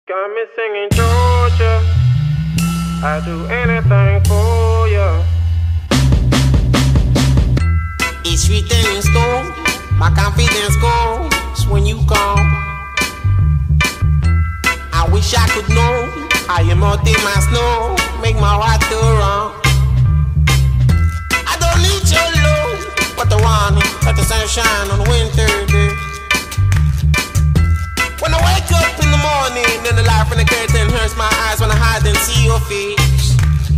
Got me singing Georgia, I'd do anything for ya. It's written in stone, my confidence goes when you come. I wish I could know how you melt in my snow, make my heart go wrong. I don't need your love, but the warning, let the sunshine on a winter day. When I wake up in the morning, then the light from the curtain hurts my eyes when I hide and see your face.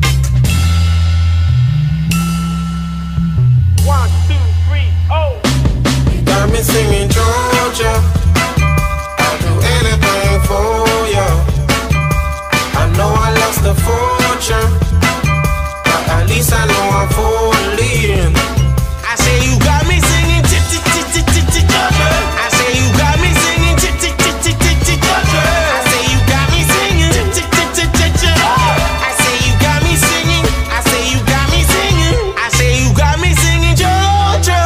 1, 2, 3, oh. You got me singing Georgia, I'll do anything for ya. I know I lost a fortune, but at least I know I'm falling. I say you got me singing Georgia. I say you got me singing Georgia. I say you got me singing Georgia. I say you got me singing. I say you got me singing. I say you got me singing Georgia.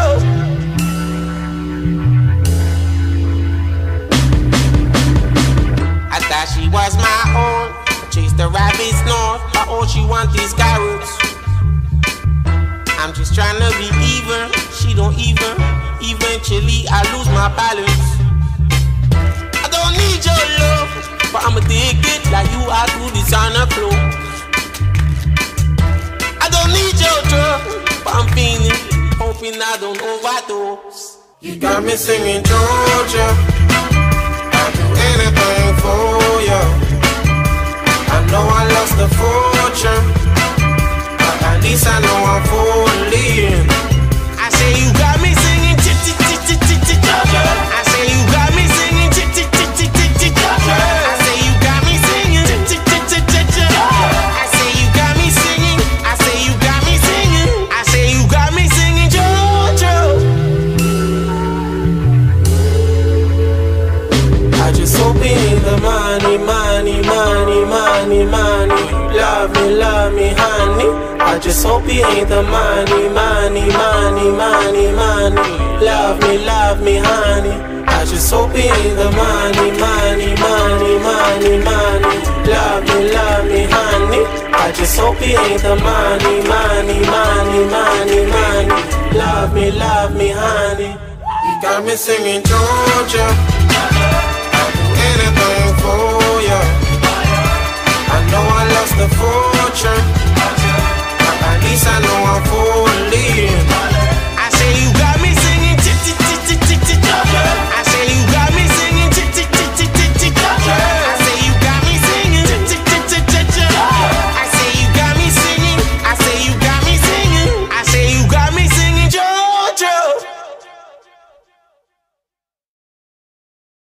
I thought she was my own. I chased the rabbits north, but all she wants is carrots. I'm just trying to be even, she don't even. Eventually I lose my balance. I don't need your love, but I'ma take it like you are through the designer clothes. I don't need your drug, but I'm feeling, hoping I don't overdose. You got me singing Georgia, I'll do anything for ya. I know I lost a fortune, but at least I know I'm falling. I say you got me singing Georgia. I say you got me singing Georgia. I say you got me singing Georgia. I say you got me singing. I say you got me singing. I say you got me singing Georgia. I just hope it ain't the money, money, money, money, money. Love me, honey. I just hope it ain't the money, money, money, money, money. Love me, honey. I just hope it ain't the money, money, money, money, money. Love me, honey. I just hope it ain't the money, money, money, money, money. Love me, honey. You got me singing Georgia, I'll do anything for ya. I know I lost a fortune,